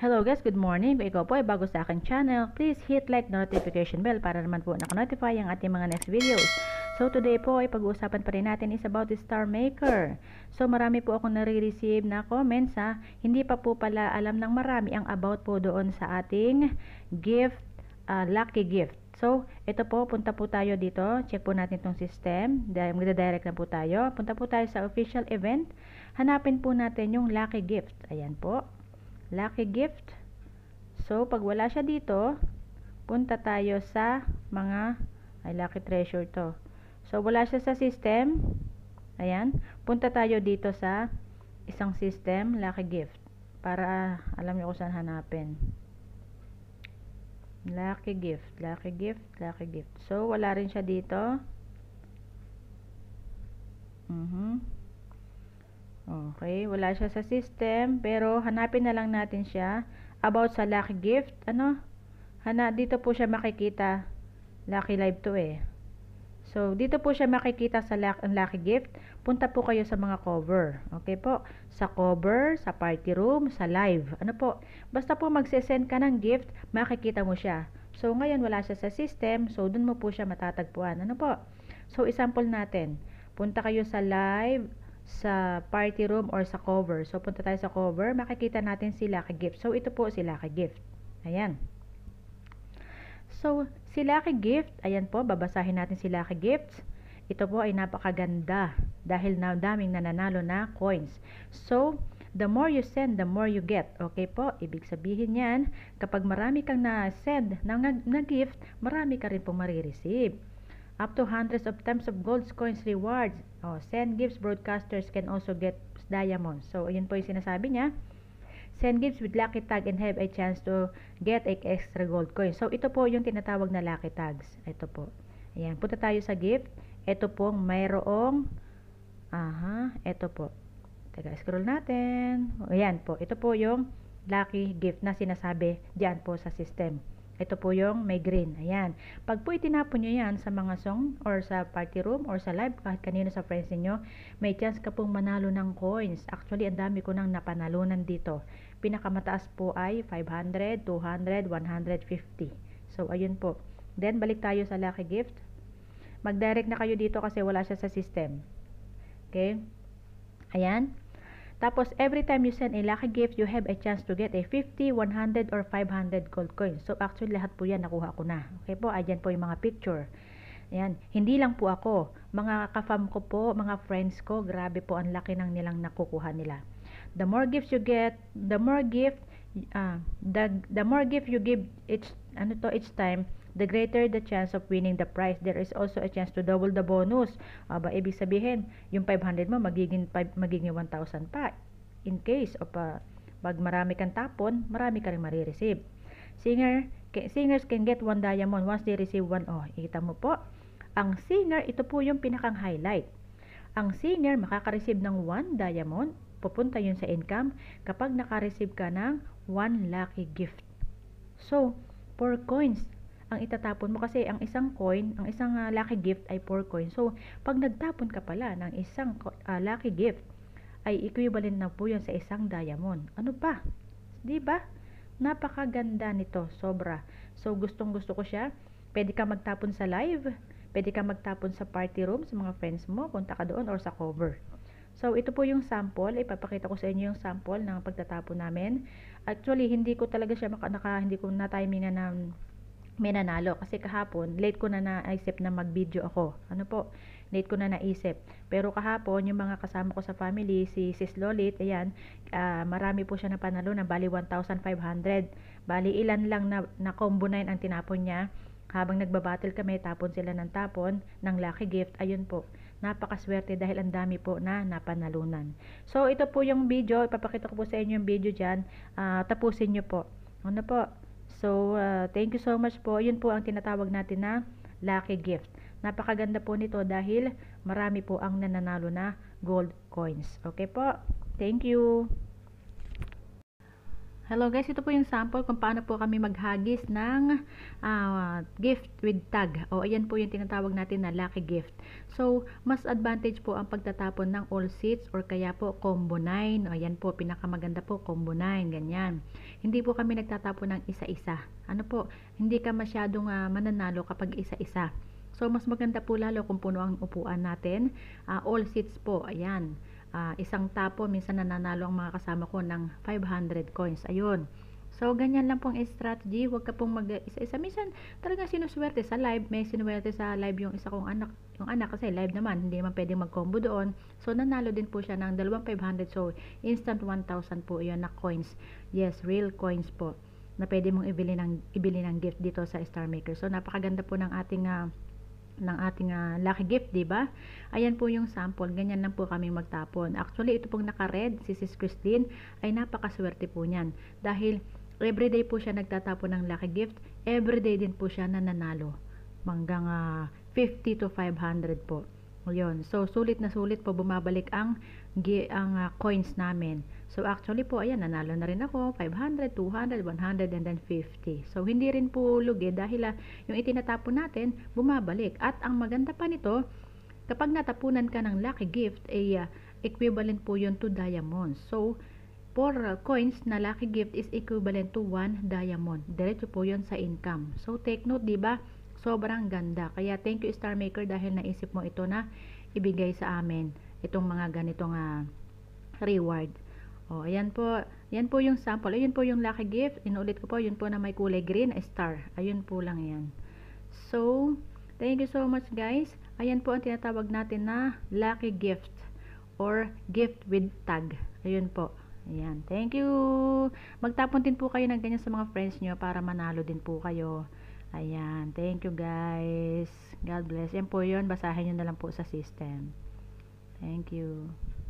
Hello guys, good morning. Kung ikaw po ay bago sa aking channel, please hit like notification bell para naman po naka-notify ang ating mga next videos. So today po ay pag-uusapan pa rin natin is about the Starmaker. So marami po akong nare-receive na comments ha. Hindi pa po pala alam ng marami ang about po doon sa ating gift, lucky gift. So ito po, punta po tayo dito. Check po natin itong system. Magda-direct na po tayo. Punta po tayo sa official event. Hanapin po natin yung lucky gift. Ayan po. Lucky gift. So, pag wala siya dito, punta tayo sa mga, lucky treasure to. So, wala siya sa system. Ayan. Punta tayo dito sa isang system, lucky gift. Para alam nyo kung saan hanapin. Lucky gift, lucky gift, lucky gift. So, wala rin siya dito. Okay, wala siya sa system, pero hanapin na lang natin siya about sa lucky gift. Dito po siya makikita. Lucky live to eh. So, dito po siya makikita sa lucky gift. Punta po kayo sa mga cover. Okay po? Sa cover, sa party room, sa live. Basta po magsesend ka ng gift, makikita mo siya. So, ngayon wala siya sa system, so dun mo po siya matatagpuan. So, example natin. Punta kayo sa live, sa party room or sa cover. So, punta tayo sa cover. Makikita natin si lucky gift. So, ito po si lucky gift. Ayan. So, si lucky gift, ayan po, babasahin natin si lucky gift. Ito po ay napakaganda dahil na daming nananalo na coins. So, the more you send, the more you get. Okay po? Ibig sabihin yan, kapag marami kang na-send na gift, marami ka rin pong marireceive. Up to hundreds of times of gold coins rewards. Send gifts, broadcasters can also get diamonds. So, yun po yung sinasabi niya. Send gifts with lucky tag and have a chance to get a extra gold coin. So, ito po yung tinatawag na lucky tags. Ito po. Ayan, punta tayo sa gift. Ito pong mayroong, ito po. Teka, scroll natin. Ayan po. Ito po yung lucky gift na sinasabi diyan po sa system. Ito po yung may green. Ayan. Pag po itinapon nyo yan sa mga song or sa party room or sa live, kahit kanino sa friends niyo, may chance ka pong manalo ng coins. Actually, ang dami ko nang napanalunan dito. Pinakamataas po ay 500, 200, 150. So, ayun po. Then, balik tayo sa lucky gift. Mag-direct na kayo dito kasi wala siya sa system. Okay? Ayan. Tapos, every time you send a lucky gift, you have a chance to get a 50, 100, or 500 gold coins. So, actually, lahat po yan nakuha ko na. Okay po, ayan po yung mga picture. Ayan. Hindi lang po ako. Mga ka-fam ko po, mga friends ko, grabe po ang laki ng nilang nakukuha nila. The more gifts you get, the more gift you give each time, the greater the chance of winning the prize. There is also a chance to double the bonus. Ibig sabihin, yung 500 mo magiging 1,000 pa. In case of pag marami kang tapon, marami ka rin marireceive. Singers can get 1 diamond once they receive 1. Ikita mo po. Ang singer, ito po yung pinakang highlight. Ang singer makaka-receive ng 1 diamond. Pupunta yun sa income kapag naka-receive ka ng 1 lucky gift. So, 4 coins ang itatapon mo kasi ang isang coin, ang isang lucky gift ay 4 coins. So, pag nagtapon ka pala ng isang lucky gift, ay equivalent na po yun sa isang diamond. Ano pa? Diba? Napakaganda nito. Sobra. So, gustong-gusto ko siya. Pwede ka magtapon sa live. Pwede ka magtapon sa party room, sa mga friends mo. Punta ka doon or sa cover. So, ito po yung sample. Ipapakita ko sa inyo yung sample ng pagtatapon namin. Actually, hindi ko talaga siya hindi ko na-timingan na may nanalo. Kasi kahapon, late ko na naisip na mag-video ako. Late ko na naisip. Pero kahapon, yung mga kasama ko sa family, si Sis Lolit, ayan, marami po siya na panalo na bali 1,500. Bali, ilan lang na combo 9 ang tinapon niya. Habang nagbabattle kami, tapon sila ng tapon ng lucky gift. Ayun po. Napakaswerte dahil ang dami po na napanalunan. So, ito po yung video. Ipapakita ko po sa inyo yung video dyan. Tapusin nyo po. So, thank you so much po. Yun po ang tinatawag natin na lucky gift. Napakaganda po nito dahil marami po ang nananalo na gold coins. Okay po? Thank you. Hello guys, ito po yung sample kung paano po kami maghagis ng gift with tag. O ayan po yung tinatawag natin na lucky gift. So, mas advantage po ang pagtatapon ng all seats or kaya po combo 9. O ayan po, pinakamaganda po combo 9, ganyan. Hindi po kami nagtatapon ng isa-isa. Ano po, hindi ka masyadong mananalo kapag isa-isa. So, mas maganda po lalo kung puno ang upuan natin. All seats po, ayan. Isang tapo, minsan nananalo ang mga kasama ko ng 500 coins. Ayun. So, ganyan lang pong strategy. Huwag ka pong mag-isa-isa. Minsan, talagang sinuswerte sa live. May sinuwerte sa live yung isa kong anak. Yung anak kasi live naman. Hindi naman pwedeng mag-combo doon. So, nanalo din po siya ng 2,500. So, instant 1,000 po yun na coins. Yes, real coins po. Na pwede mong ibili ng gift dito sa Starmaker. So, napakaganda po ng ating lucky gift, di ba? Ayan po yung sample, ganyan lang po kami magtapon. Actually, ito pong naka-red, si Sis Christine, ay napakaswerte po niyan. Dahil, everyday po siya nagtatapon ng lucky gift, everyday din po siya nananalo. Hanggang 50 to 500 po. Ayun. So, sulit na sulit po bumabalik ang coins namin. So, actually po, ayan, nanalo na rin ako. 500, 200, 100, and then 50. So, hindi rin po lugi dahil yung itinatapon natin, bumabalik. At ang maganda pa nito, kapag natapunan ka ng lucky gift, ay equivalent po yun to diamonds. So, 4 coins na lucky gift is equivalent to 1 diamond. Diretso po yun sa income. So, take note, diba? Sobrang ganda. Kaya, thank you Starmaker dahil naisip mo ito na ibigay sa amin. Itong mga ganitong reward. O, ayan po. Yan po yung sample. Ayun po yung lucky gift. Inulit ko po. Yun po na may kulay green, star. Ayun po lang yan. So, thank you so much guys. Ayan po ang tinatawag natin na lucky gift or gift with tag. Ayun po. Ayan. Thank you. Magtapon din po kayo ng ganyan sa mga friends nyo para manalo din po kayo. Ayan. Thank you guys. God bless. Yan po yun. Basahin nyo na lang po sa system. Thank you.